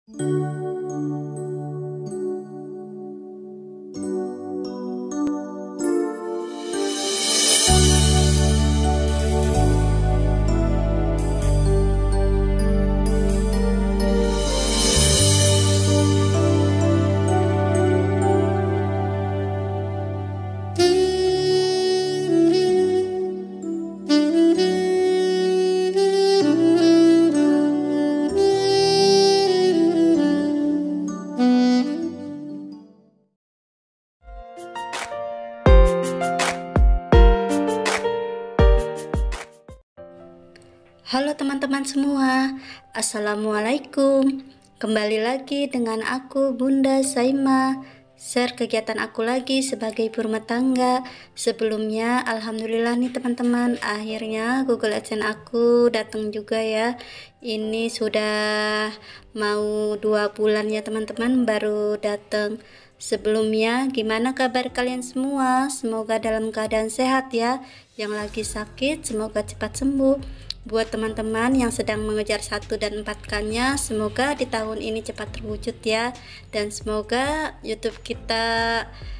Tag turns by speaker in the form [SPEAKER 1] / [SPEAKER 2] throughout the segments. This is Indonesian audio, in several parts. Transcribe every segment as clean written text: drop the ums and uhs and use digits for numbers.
[SPEAKER 1] Halo teman-teman semua, Assalamualaikum. Kembali lagi dengan aku Bunda Saima, share kegiatan aku lagi sebagai ibu rumah tangga. Sebelumnya alhamdulillah nih teman-teman, akhirnya Google AdSense aku datang juga ya. Ini sudah mau 2 bulan ya teman-teman baru datang. Sebelumnya gimana kabar kalian semua? Semoga dalam keadaan sehat ya. Yang lagi sakit semoga cepat sembuh. Buat teman-teman yang sedang mengejar 1 dan 4K-nya, semoga di tahun ini cepat terwujud ya. Dan semoga YouTube kita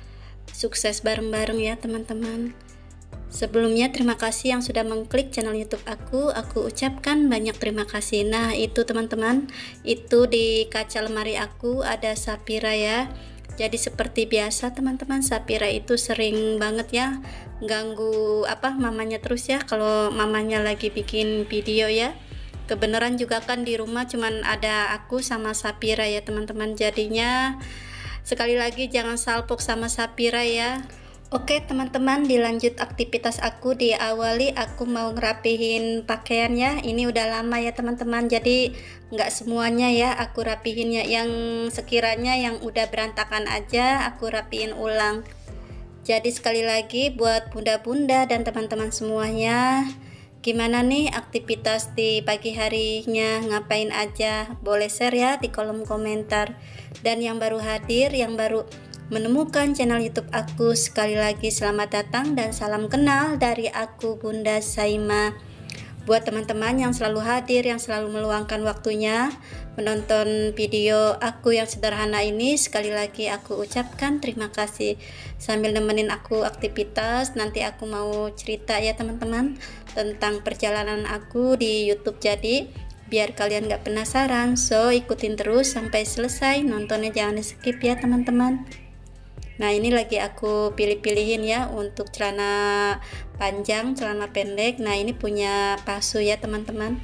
[SPEAKER 1] sukses bareng-bareng ya teman-teman. Sebelumnya terima kasih yang sudah mengklik channel YouTube aku ucapkan banyak terima kasih. Nah itu teman-teman, itu di kaca lemari aku ada Sapira ya. Jadi seperti biasa teman-teman, Sapira itu sering banget ya ganggu mamanya terus ya kalau mamanya lagi bikin video ya. Kebenaran juga kan di rumah cuman ada aku sama Sapira ya teman-teman, jadinya sekali lagi jangan salpok sama Sapira ya. Oke teman-teman, dilanjut aktivitas aku. Diawali aku mau ngerapihin pakaian ya. Ini udah lama ya teman-teman, jadi nggak semuanya ya aku rapihin ya, yang sekiranya yang udah berantakan aja aku rapihin ulang. Jadi sekali lagi buat bunda-bunda dan teman-teman semuanya, gimana nih aktivitas di pagi harinya, ngapain aja, boleh share ya di kolom komentar. Dan yang baru hadir, yang baru menemukan channel YouTube aku, sekali lagi selamat datang dan salam kenal dari aku Bunda Saima. Buat teman-teman yang selalu hadir, yang selalu meluangkan waktunya menonton video aku yang sederhana ini, sekali lagi aku ucapkan terima kasih. Sambil nemenin aku aktivitas, nanti aku mau cerita ya teman-teman tentang perjalanan aku di YouTube. Jadi biar kalian gak penasaran, so ikutin terus sampai selesai, nontonnya jangan di skip ya teman-teman. Nah ini lagi aku pilih-pilihin ya untuk celana panjang, celana pendek. Nah ini punya Pasu ya teman-teman.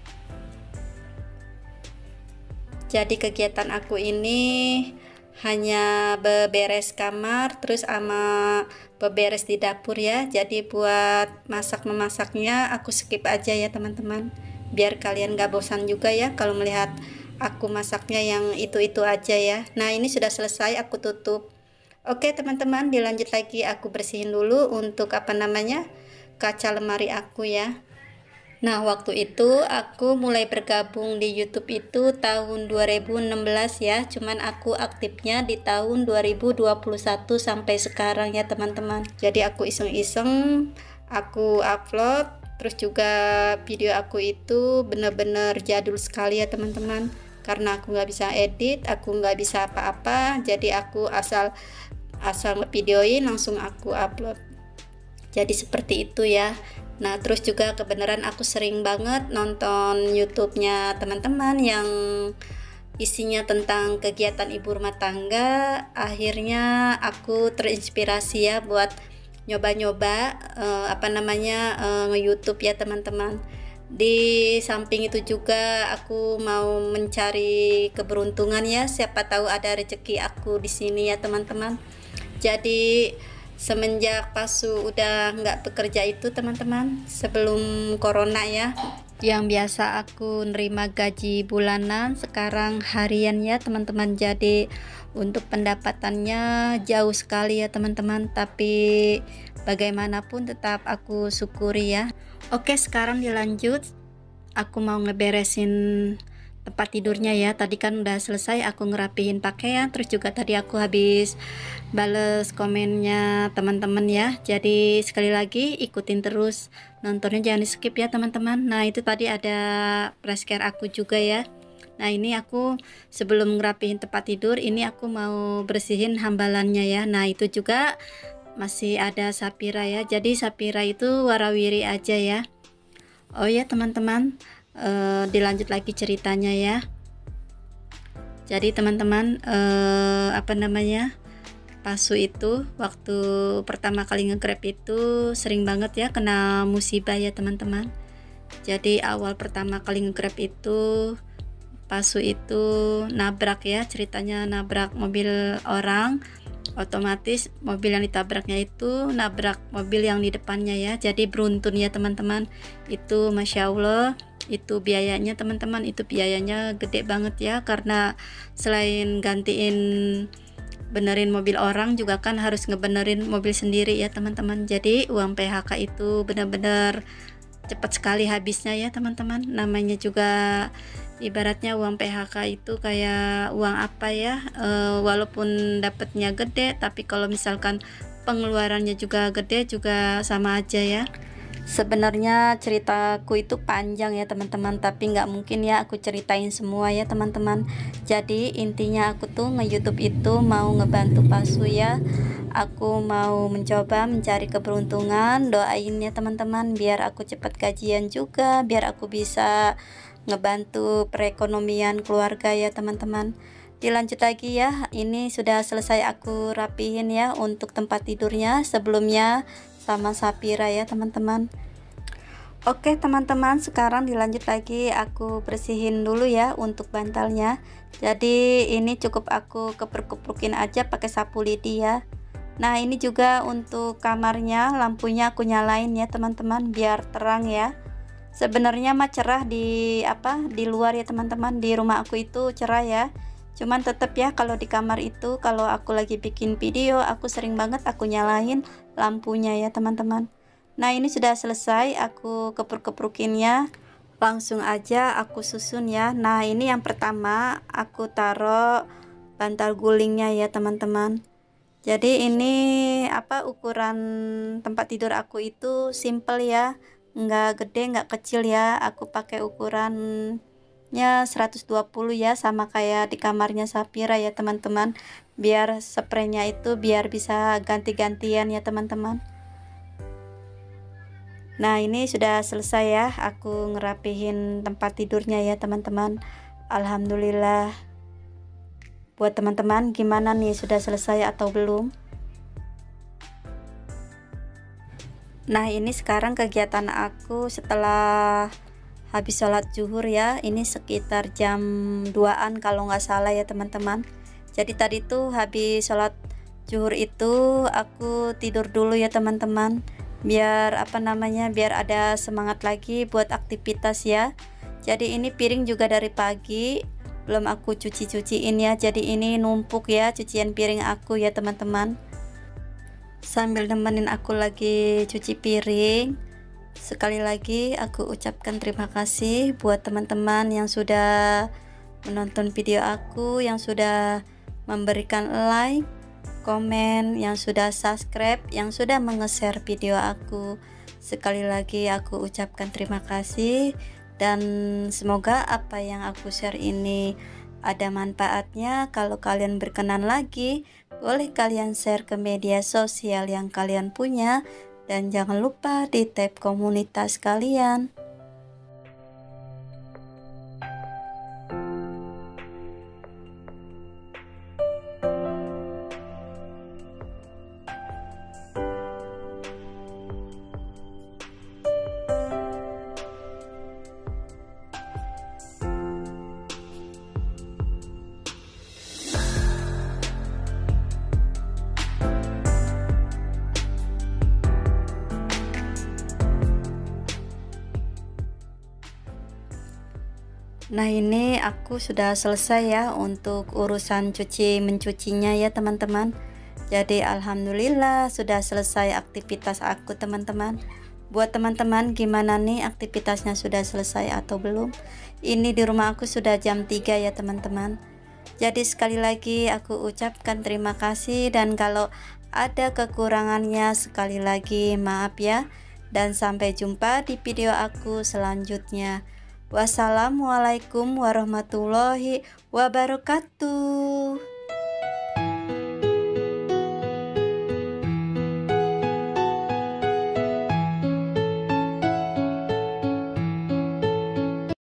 [SPEAKER 1] Jadi kegiatan aku ini hanya beberes kamar terus sama beberes di dapur ya. Jadi buat masak-memasaknya aku skip aja ya teman-teman, biar kalian gak bosan juga ya kalau melihat aku masaknya yang itu-itu aja ya. Nah ini sudah selesai, aku tutup. Oke teman-teman, dilanjut lagi aku bersihin dulu untuk kaca lemari aku ya. Nah waktu itu aku mulai bergabung di YouTube itu tahun 2016 ya, cuman aku aktifnya di tahun 2021 sampai sekarang ya teman-teman. Jadi aku iseng-iseng aku upload, terus juga video aku itu bener-bener jadul sekali ya teman-teman, karena aku nggak bisa edit, aku nggak bisa apa-apa, jadi aku asal ngevideoin langsung aku upload. Jadi seperti itu ya. Nah terus juga kebenaran aku sering banget nonton YouTube-nya teman-teman yang isinya tentang kegiatan ibu rumah tangga. Akhirnya aku terinspirasi ya buat nyoba-nyoba nge-YouTube ya teman-teman. Di samping itu juga aku mau mencari keberuntungan ya, siapa tahu ada rezeki aku di sini ya teman-teman. Jadi semenjak Pasu udah nggak bekerja itu teman-teman, sebelum corona ya, yang biasa aku nerima gaji bulanan, sekarang harian ya teman-teman. Jadi untuk pendapatannya jauh sekali ya teman-teman, tapi bagaimanapun tetap aku syukuri ya. Oke sekarang dilanjut, aku mau ngeberesin tempat tidurnya ya. Tadi kan udah selesai aku ngerapihin pakaian, terus juga tadi aku habis bales komennya teman-teman ya. Jadi sekali lagi ikutin terus, nontonnya jangan di skip ya teman-teman. Nah itu tadi ada flash care aku juga ya. Nah ini aku sebelum ngerapihin tempat tidur, ini aku mau bersihin hambalannya ya. Nah itu juga masih ada Sapira ya, jadi Sapira itu warawiri aja ya. Oh ya teman-teman, dilanjut lagi ceritanya ya. Jadi teman-teman, apa namanya, Pasu itu waktu pertama kali nge-grab itu sering banget ya kena musibah ya teman-teman. Jadi awal pertama kali nge-grab itu Pasu itu nabrak ya, ceritanya nabrak mobil orang. Otomatis mobil yang ditabraknya itu nabrak mobil yang di depannya ya. Jadi beruntun ya teman-teman. Itu Masya Allah, itu biayanya teman-teman, itu biayanya gede banget ya, karena selain gantiin benerin mobil orang juga kan harus ngebenerin mobil sendiri ya teman-teman. Jadi uang PHK itu benar-benar cepat sekali habisnya ya teman-teman. Namanya juga ibaratnya uang PHK itu kayak uang apa ya, walaupun dapatnya gede, tapi kalau misalkan pengeluarannya juga gede juga sama aja ya. Sebenarnya ceritaku itu panjang ya teman-teman, tapi nggak mungkin ya aku ceritain semua ya teman-teman. Jadi intinya aku tuh nge-YouTube itu mau ngebantu Pasu ya. Aku mau mencoba mencari keberuntungan, doain ya teman-teman biar aku cepat gajian juga, biar aku bisa ngebantu perekonomian keluarga ya teman-teman. Dilanjut lagi ya, ini sudah selesai aku rapihin ya untuk tempat tidurnya sebelumnya sama Sapira ya teman-teman. Oke teman-teman, sekarang dilanjut lagi aku bersihin dulu ya untuk bantalnya. Jadi ini cukup aku kepruk-keprukin aja pakai sapu lidi ya. Nah ini juga untuk kamarnya, lampunya aku nyalain ya teman-teman biar terang ya. Sebenarnya mah cerah di luar ya teman-teman, di rumah aku itu cerah ya. Cuman tetap ya kalau di kamar itu, kalau aku lagi bikin video, aku sering banget aku nyalain lampunya ya teman-teman. Nah ini sudah selesai aku kepruk-keprukinnya, langsung aja aku susun ya. Nah ini yang pertama aku taruh bantal gulingnya ya teman-teman. Jadi ini ukuran tempat tidur aku itu simple ya, nggak gede nggak kecil ya. Aku pakai ukurannya 120 ya, sama kayak di kamarnya Sapira ya teman-teman, biar spraynya itu biar bisa ganti-gantian ya teman-teman. Nah ini sudah selesai ya aku ngerapihin tempat tidurnya ya teman-teman. Alhamdulillah. Buat teman-teman gimana nih, sudah selesai atau belum? Nah ini sekarang kegiatan aku setelah habis sholat zuhur ya, ini sekitar jam 2an kalau nggak salah ya teman-teman. Jadi tadi tuh habis sholat zuhur itu aku tidur dulu ya teman-teman, biar biar ada semangat lagi buat aktivitas ya. Jadi ini piring juga dari pagi belum aku cuci-cuciin ya, jadi ini numpuk ya cucian piring aku ya teman-teman. Sambil nemenin aku lagi cuci piring, sekali lagi aku ucapkan terima kasih buat teman-teman yang sudah menonton video aku, yang sudah memberikan like, komen, yang sudah subscribe, yang sudah menge-share video aku. Sekali lagi aku ucapkan terima kasih, dan semoga apa yang aku share ini ada manfaatnya. Kalau kalian berkenan lagi, boleh kalian share ke media sosial yang kalian punya, dan jangan lupa di tab komunitas kalian. Nah ini aku sudah selesai ya untuk urusan mencucinya ya teman-teman. Jadi alhamdulillah sudah selesai aktivitas aku teman-teman. Buat teman-teman gimana nih, aktivitasnya sudah selesai atau belum? Ini di rumah aku sudah jam 3 ya teman-teman. Jadi sekali lagi aku ucapkan terima kasih, dan kalau ada kekurangannya sekali lagi maaf ya. Dan sampai jumpa di video aku selanjutnya. Wassalamualaikum warahmatullahi wabarakatuh.